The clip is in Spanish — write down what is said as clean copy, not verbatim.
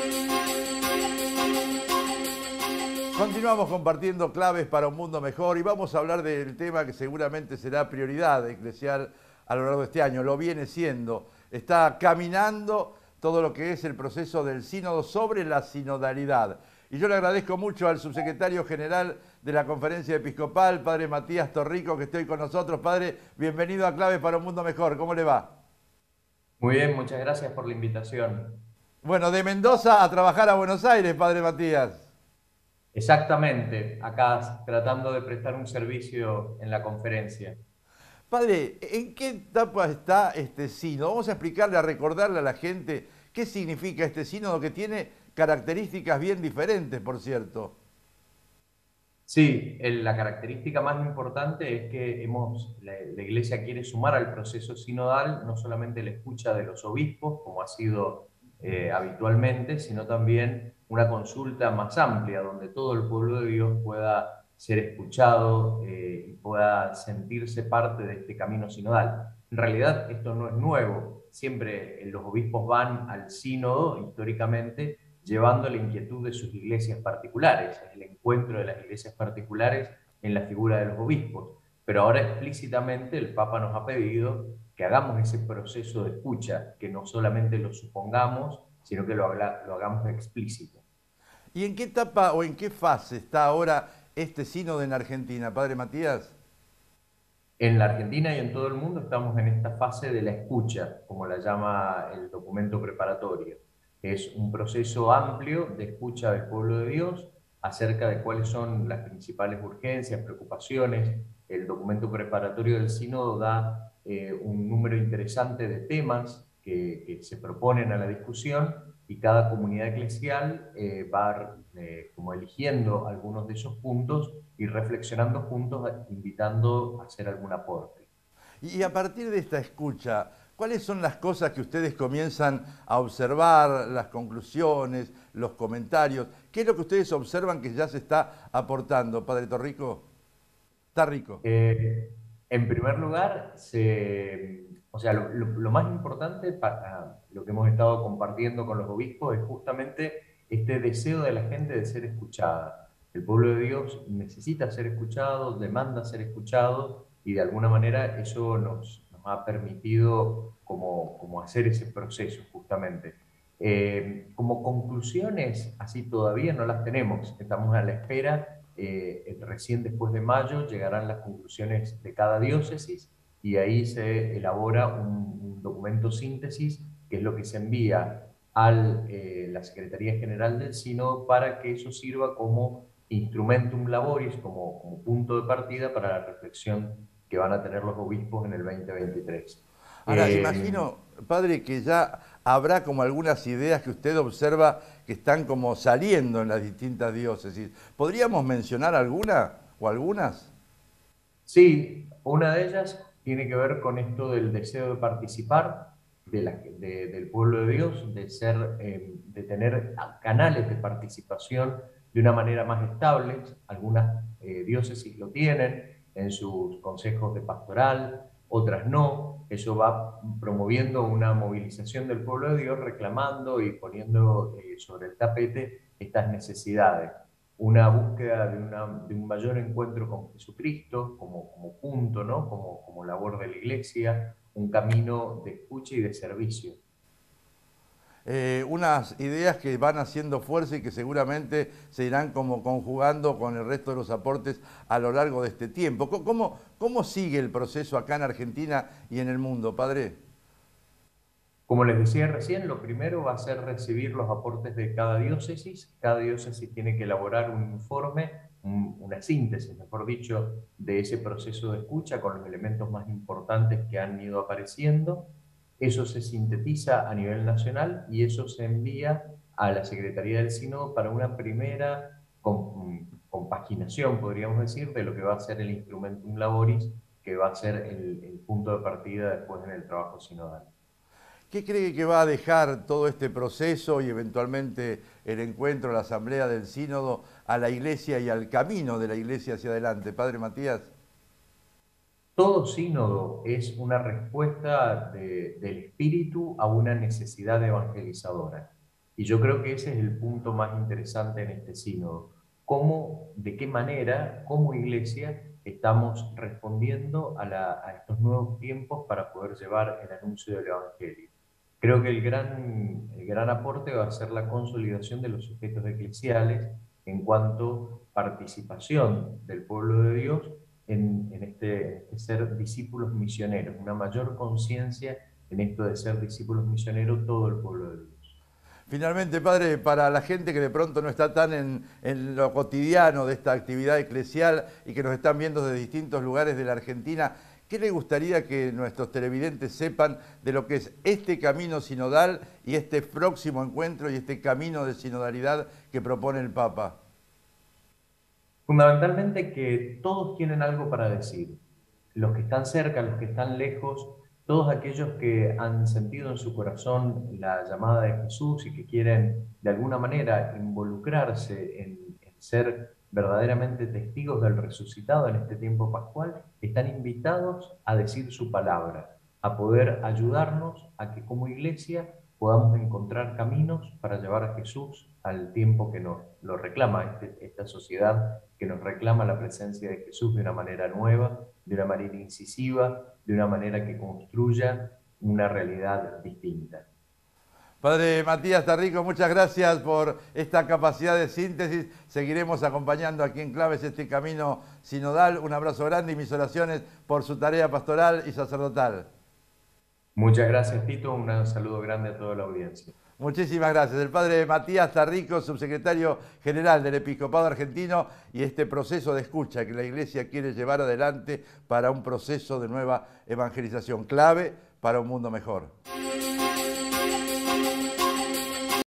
Continuamos compartiendo claves para un mundo mejor y vamos a hablar del tema que seguramente será prioridad eclesial a lo largo de este año. Lo viene siendo. Está caminando todo lo que es el proceso del sínodo sobre la sinodalidad. Y yo le agradezco mucho al subsecretario general de la Conferencia Episcopal, Padre Matías Torrico, que esté hoy con nosotros. Padre, bienvenido a Claves para un Mundo Mejor. ¿Cómo le va? Muy bien, muchas gracias por la invitación. Bueno, de Mendoza a trabajar a Buenos Aires, Padre Matías. Exactamente, acá tratando de prestar un servicio en la conferencia. Padre, ¿en qué etapa está este sínodo? Vamos a explicarle, a recordarle a la gente qué significa este sínodo que tiene características bien diferentes, por cierto. Sí, la característica más importante es que la Iglesia quiere sumar al proceso sinodal no solamente la escucha de los obispos, como ha sido habitualmente, sino también una consulta más amplia, donde todo el pueblo de Dios pueda ser escuchado y pueda sentirse parte de este camino sinodal. En realidad, esto no es nuevo. Siempre los obispos van al sínodo, históricamente, llevando la inquietud de sus iglesias particulares, el encuentro de las iglesias particulares en la figura de los obispos. Pero ahora explícitamente el Papa nos ha pedido que hagamos ese proceso de escucha, que no solamente lo supongamos, sino que lo hagamos explícito. ¿Y en qué etapa o en qué fase está ahora este sínodo en Argentina, Padre Matías? En la Argentina y en todo el mundo estamos en esta fase de la escucha, como la llama el documento preparatorio. Es un proceso amplio de escucha del pueblo de Dios acerca de cuáles son las principales urgencias, preocupaciones. El documento preparatorio del sínodo da un número interesante de temas que se proponen a la discusión y cada comunidad eclesial va como eligiendo algunos de esos puntos y reflexionando juntos, invitando a hacer algún aporte. Y a partir de esta escucha, ¿cuáles son las cosas que ustedes comienzan a observar, las conclusiones, los comentarios? ¿Qué es lo que ustedes observan que ya se está aportando, Padre Torrico? Está rico. Eh, en primer lugar, o sea, lo más importante para lo que hemos estado compartiendo con los obispos es justamente este deseo de la gente de ser escuchada. El pueblo de Dios necesita ser escuchado, demanda ser escuchado y de alguna manera eso nos ha permitido como hacer ese proceso justamente. Como conclusiones, así todavía no las tenemos, estamos a la espera. Recién después de mayo llegarán las conclusiones de cada diócesis y ahí se elabora un documento síntesis, que es lo que se envía a la Secretaría General del Sínodo para que eso sirva como instrumentum laboris, como punto de partida para la reflexión que van a tener los obispos en el 2023. Ahora, Eh, imagino, padre, que ya habrá como algunas ideas que usted observa que están como saliendo en las distintas diócesis. ¿Podríamos mencionar alguna o algunas? Sí, una de ellas tiene que ver con esto del deseo de participar del pueblo de Dios, de tener canales de participación de una manera más estable. Algunas diócesis lo tienen en sus consejos de pastoral, otras no. Eso va promoviendo una movilización del pueblo de Dios, reclamando y poniendo sobre el tapete estas necesidades, una búsqueda de un mayor encuentro con Jesucristo como punto, ¿no? Como labor de la iglesia, un camino de escucha y de servicio. Unas ideas que van haciendo fuerza y que seguramente se irán como conjugando con el resto de los aportes a lo largo de este tiempo. ¿Cómo sigue el proceso acá en Argentina y en el mundo, padre? Como les decía recién, lo primero va a ser recibir los aportes de cada diócesis. Cada diócesis tiene que elaborar un informe, una síntesis, mejor dicho, de ese proceso de escucha con los elementos más importantes que han ido apareciendo. Eso se sintetiza a nivel nacional y eso se envía a la Secretaría del Sínodo para una primera compaginación, podríamos decir, de lo que va a ser el instrumentum laboris, que va a ser el punto de partida después en el trabajo sinodal. ¿Qué cree que va a dejar todo este proceso y eventualmente el encuentro, la asamblea del sínodo a la iglesia y al camino de la iglesia hacia adelante? Padre Matías. Todo sínodo es una respuesta del espíritu a una necesidad evangelizadora. Y yo creo que ese es el punto más interesante en este sínodo. ¿Cómo, de qué manera, como iglesia, estamos respondiendo a estos nuevos tiempos para poder llevar el anuncio del Evangelio? Creo que el gran aporte va a ser la consolidación de los sujetos eclesiales en cuanto participación del pueblo de Dios en este ser discípulos misioneros, una mayor conciencia en esto de ser discípulos misioneros todo el pueblo de Dios. Finalmente, padre, para la gente que de pronto no está tan en lo cotidiano de esta actividad eclesial y que nos están viendo desde distintos lugares de la Argentina, ¿qué le gustaría que nuestros televidentes sepan de lo que es este camino sinodal y este próximo encuentro y este camino de sinodalidad que propone el Papa? Fundamentalmente que todos tienen algo para decir, los que están cerca, los que están lejos, todos aquellos que han sentido en su corazón la llamada de Jesús y que quieren de alguna manera involucrarse en ser verdaderamente testigos del resucitado en este tiempo pascual, están invitados a decir su palabra, a poder ayudarnos a que como iglesia podamos encontrar caminos para llevar a Jesús al tiempo que nos lo reclama esta sociedad, que nos reclama la presencia de Jesús de una manera nueva, de una manera incisiva, de una manera que construya una realidad distinta. Padre Matías Tarrico, muchas gracias por esta capacidad de síntesis. Seguiremos acompañando aquí en Claves este camino sinodal. Un abrazo grande y mis oraciones por su tarea pastoral y sacerdotal. Muchas gracias, Tito. Un saludo grande a toda la audiencia. Muchísimas gracias. El padre Matías Tarrico, subsecretario general del Episcopado Argentino, y este proceso de escucha que la Iglesia quiere llevar adelante para un proceso de nueva evangelización clave para un mundo mejor.